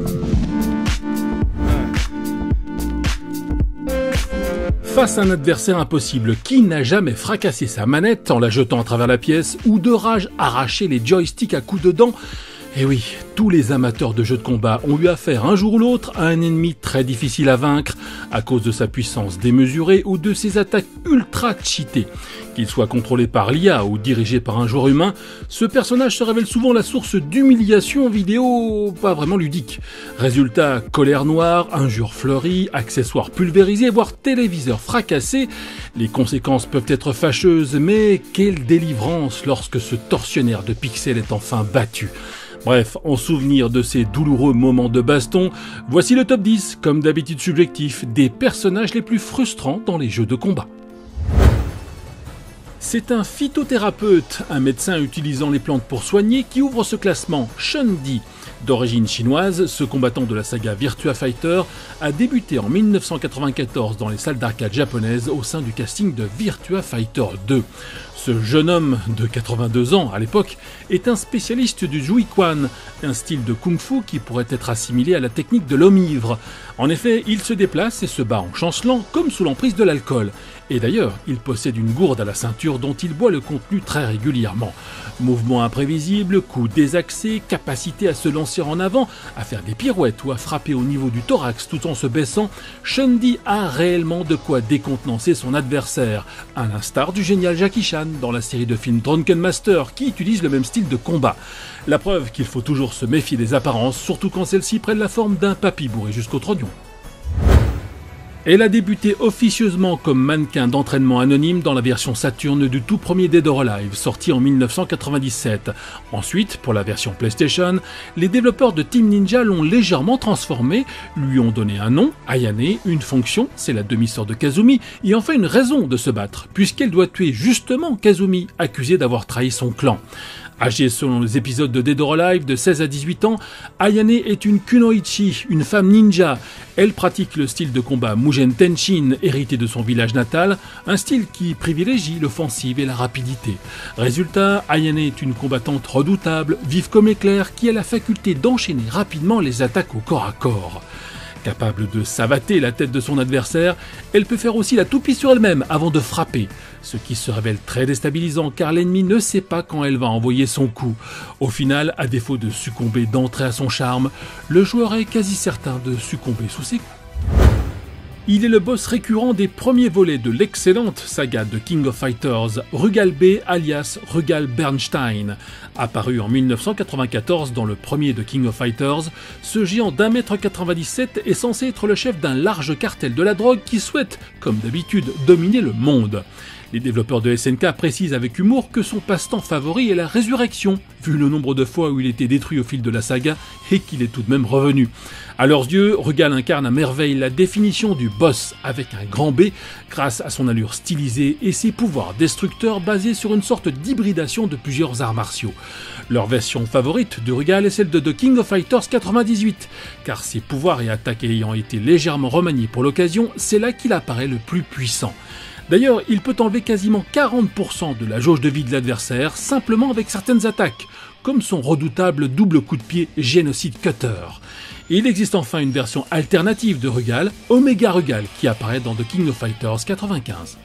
Face à un adversaire impossible, qui n'a jamais fracassé sa manette en la jetant à travers la pièce ou de rage arraché les joysticks à coups de dents? Eh oui, tous les amateurs de jeux de combat ont eu affaire un jour ou l'autre à un ennemi très difficile à vaincre à cause de sa puissance démesurée ou de ses attaques ultra cheatées. Qu'il soit contrôlé par l'IA ou dirigé par un joueur humain, ce personnage se révèle souvent la source d'humiliation vidéo pas vraiment ludique. Résultat, colère noire, injures fleuries, accessoires pulvérisés, voire téléviseurs fracassés. Les conséquences peuvent être fâcheuses, mais quelle délivrance lorsque ce tortionnaire de pixels est enfin battu. Bref, en souvenir de ces douloureux moments de baston, voici le top 10, comme d'habitude subjectif, des personnages les plus frustrants dans les jeux de combat. C'est un phytothérapeute, un médecin utilisant les plantes pour soigner, qui ouvre ce classement. Chun Di, d'origine chinoise, ce combattant de la saga Virtua Fighter a débuté en 1994 dans les salles d'arcade japonaises au sein du casting de Virtua Fighter 2. Ce jeune homme de 82 ans à l'époque est un spécialiste du Jiu Quan, un style de kung-fu qui pourrait être assimilé à la technique de l'homme ivre. En effet, il se déplace et se bat en chancelant comme sous l'emprise de l'alcool. Et d'ailleurs, il possède une gourde à la ceinture dont il boit le contenu très régulièrement. Mouvements imprévisibles, coups désaxés, capacité à se lancer en avant, à faire des pirouettes ou à frapper au niveau du thorax tout en se baissant, Chun Di a réellement de quoi décontenancer son adversaire, à l'instar du génial Jackie Chan dans la série de films Drunken Master qui utilise le même style de combat. La preuve qu'il faut toujours se méfier des apparences, surtout quand celles-ci prennent la forme d'un papy bourré jusqu'au trognon. Elle a débuté officieusement comme mannequin d'entraînement anonyme dans la version Saturn du tout premier Dead or Alive, sorti en 1997. Ensuite, pour la version PlayStation, les développeurs de Team Ninja l'ont légèrement transformée, lui ont donné un nom, Ayane, une fonction, c'est la demi-sœur de Kazumi, et enfin une raison de se battre, puisqu'elle doit tuer justement Kazumi, accusé d'avoir trahi son clan. Âgée selon les épisodes de Dead or Alive de 16 à 18 ans, Ayane est une kunoichi, une femme ninja. Elle pratique le style de combat Mugen Tenshin, hérité de son village natal, un style qui privilégie l'offensive et la rapidité. Résultat, Ayane est une combattante redoutable, vive comme l'éclair, qui a la faculté d'enchaîner rapidement les attaques au corps à corps. Capable de savater la tête de son adversaire, elle peut faire aussi la toupie sur elle-même avant de frapper, ce qui se révèle très déstabilisant car l'ennemi ne sait pas quand elle va envoyer son coup. Au final, à défaut de succomber d'entrée à son charme, le joueur est quasi certain de succomber sous ses coups. Il est le boss récurrent des premiers volets de l'excellente saga de King of Fighters, Rugal B alias Rugal Bernstein. Apparu en 1994 dans le premier de King of Fighters, ce géant d'1,97 m est censé être le chef d'un large cartel de la drogue qui souhaite, comme d'habitude, dominer le monde. Les développeurs de SNK précisent avec humour que son passe-temps favori est la résurrection, vu le nombre de fois où il était détruit au fil de la saga et qu'il est tout de même revenu. À leurs yeux, Rugal incarne à merveille la définition du boss avec un grand B grâce à son allure stylisée et ses pouvoirs destructeurs basés sur une sorte d'hybridation de plusieurs arts martiaux. Leur version favorite de Rugal est celle de The King of Fighters 98, car ses pouvoirs et attaques ayant été légèrement remaniés pour l'occasion, c'est là qu'il apparaît le plus puissant. D'ailleurs, il peut enlever quasiment 40% de la jauge de vie de l'adversaire simplement avec certaines attaques, comme son redoutable double coup de pied Genocide Cutter. Et il existe enfin une version alternative de Rugal, Omega Rugal, qui apparaît dans The King of Fighters 95.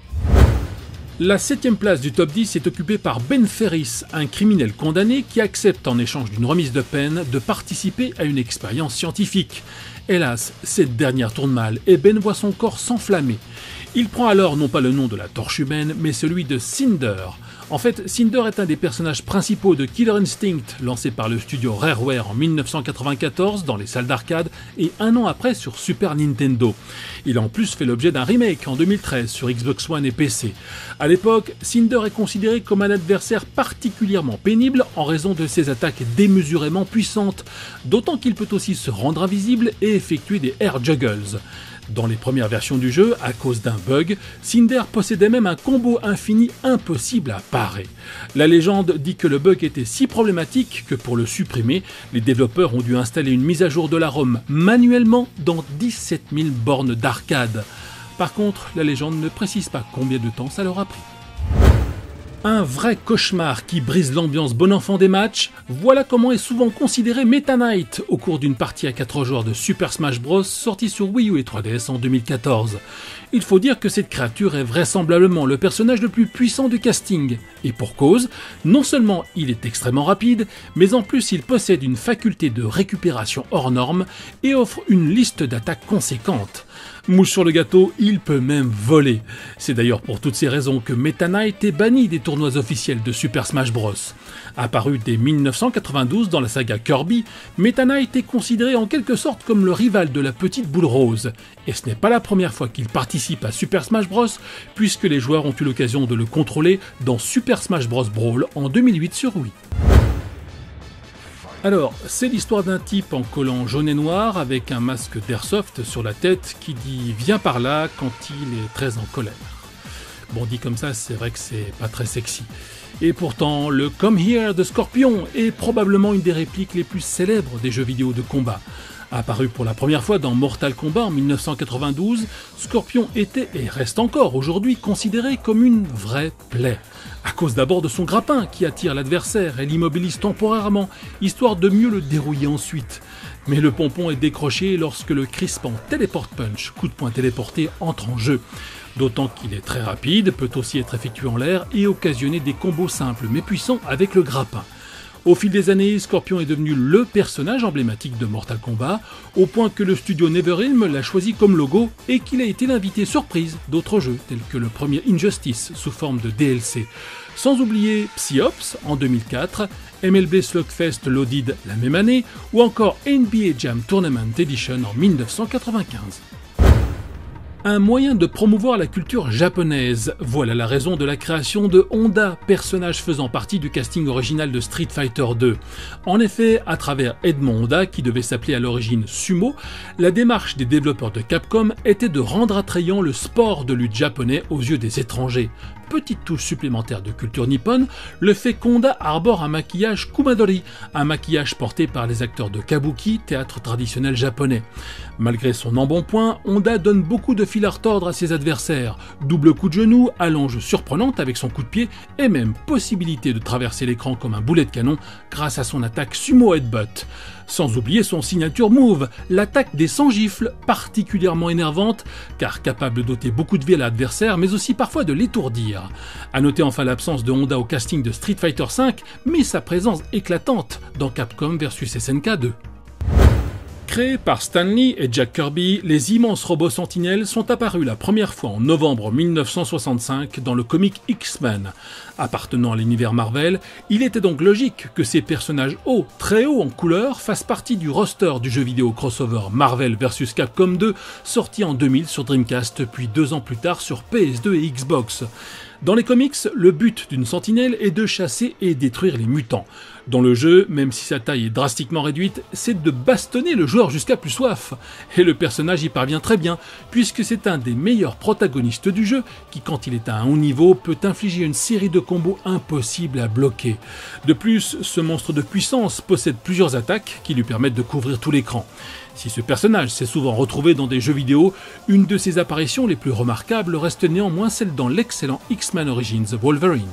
La 7ème place du top 10 est occupée par Ben Ferris, un criminel condamné qui accepte en échange d'une remise de peine de participer à une expérience scientifique. Hélas, cette dernière tourne mal et Ben voit son corps s'enflammer. Il prend alors non pas le nom de la torche humaine, mais celui de Cinder. En fait, Cinder est un des personnages principaux de Killer Instinct, lancé par le studio Rareware en 1994 dans les salles d'arcade et un an après sur Super Nintendo. Il a en plus fait l'objet d'un remake en 2013 sur Xbox One et PC. À l'époque, Cinder est considéré comme un adversaire particulièrement pénible en raison de ses attaques démesurément puissantes, d'autant qu'il peut aussi se rendre invisible et effectuer des air juggles. Dans les premières versions du jeu, à cause d'un bug, Cinder possédait même un combo infini impossible à parer. La légende dit que le bug était si problématique que pour le supprimer, les développeurs ont dû installer une mise à jour de la ROM manuellement dans 17 000 bornes d'arcade. Par contre, la légende ne précise pas combien de temps ça leur a pris. Un vrai cauchemar qui brise l'ambiance bon enfant des matchs, voilà comment est souvent considéré Meta Knight au cours d'une partie à 4 joueurs de Super Smash Bros sortie sur Wii U et 3DS en 2014. Il faut dire que cette créature est vraisemblablement le personnage le plus puissant du casting, et pour cause, non seulement il est extrêmement rapide, mais en plus il possède une faculté de récupération hors norme et offre une liste d'attaques conséquente. Mouche sur le gâteau, il peut même voler. C'est d'ailleurs pour toutes ces raisons que Meta Knight est banni des tournois officiels de Super Smash Bros. Apparu dès 1992 dans la saga Kirby, Meta Knight est considéré en quelque sorte comme le rival de la petite boule rose. Et ce n'est pas la première fois qu'il participe à Super Smash Bros, puisque les joueurs ont eu l'occasion de le contrôler dans Super Smash Bros Brawl en 2008 sur Wii. Alors, c'est l'histoire d'un type en collant jaune et noir avec un masque d'airsoft sur la tête qui dit « viens par là » quand il est très en colère. Bon, dit comme ça, c'est vrai que c'est pas très sexy. Et pourtant, le « Come Here » de Scorpion est probablement une des répliques les plus célèbres des jeux vidéo de combat. Apparu pour la première fois dans Mortal Kombat en 1992, Scorpion était et reste encore aujourd'hui considéré comme une vraie plaie. À cause d'abord de son grappin qui attire l'adversaire et l'immobilise temporairement, histoire de mieux le dérouiller ensuite. Mais le pompon est décroché lorsque le crispant Teleport Punch, coup de poing téléporté, entre en jeu. D'autant qu'il est très rapide, peut aussi être effectué en l'air et occasionner des combos simples mais puissants avec le grappin. Au fil des années, Scorpion est devenu le personnage emblématique de Mortal Kombat, au point que le studio NetherRealm l'a choisi comme logo et qu'il a été l'invité surprise d'autres jeux, tels que le premier Injustice sous forme de DLC. Sans oublier Psyops en 2004, MLB Slugfest Loaded la même année, ou encore NBA Jam Tournament Edition en 1995. Un moyen de promouvoir la culture japonaise. Voilà la raison de la création de Honda, personnage faisant partie du casting original de Street Fighter 2. En effet, à travers Edmond Honda, qui devait s'appeler à l'origine Sumo, la démarche des développeurs de Capcom était de rendre attrayant le sport de lutte japonais aux yeux des étrangers. Petite touche supplémentaire de culture nippone, le fait qu'Honda arbore un maquillage kumadori, un maquillage porté par les acteurs de kabuki, théâtre traditionnel japonais. Malgré son embonpoint, Honda donne beaucoup de fil à retordre à ses adversaires. Double coup de genou, allonge surprenante avec son coup de pied, et même possibilité de traverser l'écran comme un boulet de canon grâce à son attaque sumo headbutt. Sans oublier son signature move, l'attaque des 100 gifles, particulièrement énervante, car capable d'ôter beaucoup de vie à l'adversaire, mais aussi parfois de l'étourdir. A noter enfin l'absence de Honda au casting de Street Fighter V, mais sa présence éclatante dans Capcom vs SNK 2. Créés par Stan Lee et Jack Kirby, les immenses robots sentinelles sont apparus la première fois en novembre 1965 dans le comic X-Men. Appartenant à l'univers Marvel, il était donc logique que ces personnages hauts, très hauts en couleur, fassent partie du roster du jeu vidéo crossover Marvel vs Capcom 2, sorti en 2000 sur Dreamcast, puis 2 ans plus tard sur PS2 et Xbox. Dans les comics, le but d'une sentinelle est de chasser et détruire les mutants. Dans le jeu, même si sa taille est drastiquement réduite, c'est de bastonner le joueur jusqu'à plus soif. Et le personnage y parvient très bien, puisque c'est un des meilleurs protagonistes du jeu, qui quand il est à un haut niveau, peut infliger une série de combos impossibles à bloquer. De plus, ce monstre de puissance possède plusieurs attaques qui lui permettent de couvrir tout l'écran. Si ce personnage s'est souvent retrouvé dans des jeux vidéo, une de ses apparitions les plus remarquables reste néanmoins celle dans l'excellent X-Men Origins Wolverine.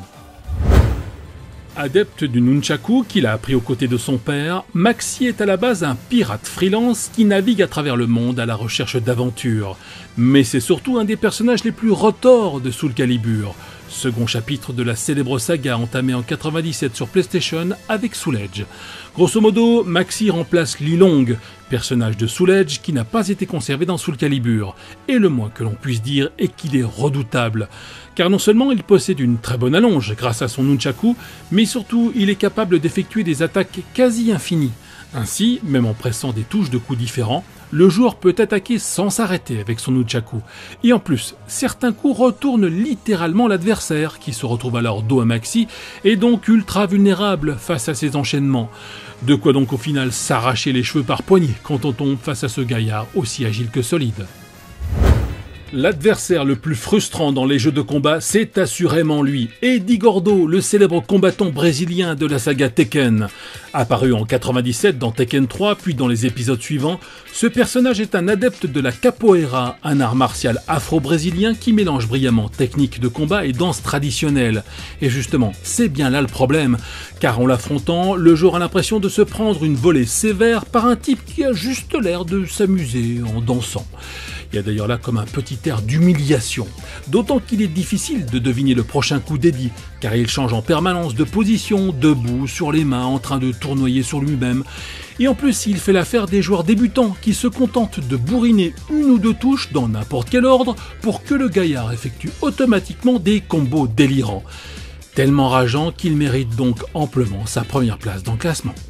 Adepte du nunchaku qu'il a appris aux côtés de son père, Maxi est à la base un pirate freelance qui navigue à travers le monde à la recherche d'aventures. Mais c'est surtout un des personnages les plus retors de Soul Calibur, second chapitre de la célèbre saga entamée en 97 sur PlayStation avec Soul Edge. Grosso modo, Maxi remplace Li Long, personnage de Soul Edge qui n'a pas été conservé dans Soul Calibur, et le moins que l'on puisse dire est qu'il est redoutable. Car non seulement il possède une très bonne allonge grâce à son nunchaku, mais surtout il est capable d'effectuer des attaques quasi infinies. Ainsi, même en pressant des touches de coups différents, le joueur peut attaquer sans s'arrêter avec son nunchaku. Et en plus, certains coups retournent littéralement l'adversaire, qui se retrouve alors dos à Maxi, et donc ultra vulnérable face à ces enchaînements. De quoi donc au final s'arracher les cheveux par poignée quand on tombe face à ce gaillard aussi agile que solide. L'adversaire le plus frustrant dans les jeux de combat, c'est assurément lui, Eddie Gordo, le célèbre combattant brésilien de la saga Tekken. Apparu en 97 dans Tekken 3, puis dans les épisodes suivants, ce personnage est un adepte de la capoeira, un art martial afro-brésilien qui mélange brillamment technique de combat et danse traditionnelle. Et justement, c'est bien là le problème, car en l'affrontant, le joueur a l'impression de se prendre une volée sévère par un type qui a juste l'air de s'amuser en dansant. Il y a d'ailleurs là comme un petit air d'humiliation, d'autant qu'il est difficile de deviner le prochain coup d'Eddie, car il change en permanence de position, debout, sur les mains, en train de tournoyer sur lui-même. Et en plus, il fait l'affaire des joueurs débutants qui se contentent de bourriner une ou deux touches dans n'importe quel ordre pour que le gaillard effectue automatiquement des combos délirants. Tellement rageant qu'il mérite donc amplement sa première place dans le classement.